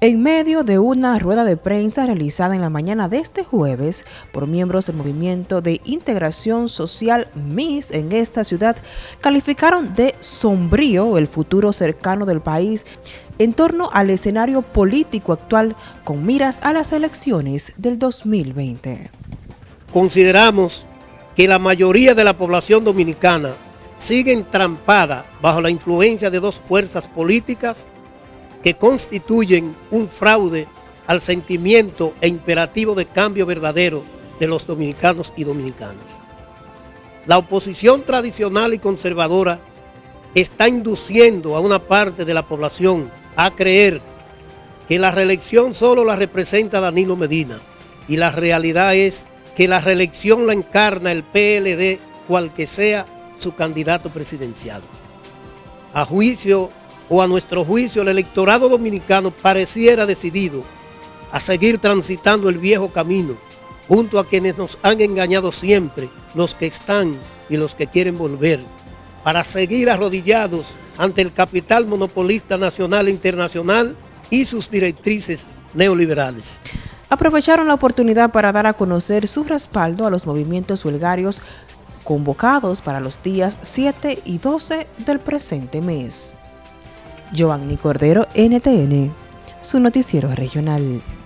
En medio de una rueda de prensa realizada en la mañana de este jueves por miembros del Movimiento de Integración Social MIS en esta ciudad, calificaron de sombrío el futuro cercano del país en torno al escenario político actual con miras a las elecciones del 2020. Consideramos que la mayoría de la población dominicana sigue entrampada bajo la influencia de dos fuerzas políticas que constituyen un fraude al sentimiento e imperativo de cambio verdadero de los dominicanos y dominicanas. La oposición tradicional y conservadora está induciendo a una parte de la población a creer que la reelección solo la representa Danilo Medina, y la realidad es que la reelección la encarna el PLD, cual que sea su candidato presidencial. A nuestro juicio, el electorado dominicano pareciera decidido a seguir transitando el viejo camino, junto a quienes nos han engañado siempre, los que están y los que quieren volver, para seguir arrodillados ante el capital monopolista nacional e internacional y sus directrices neoliberales. Aprovecharon la oportunidad para dar a conocer su respaldo a los movimientos huelgarios convocados para los días 7 y 12 del presente mes. Giovanni Cordero, NTN, su noticiero regional.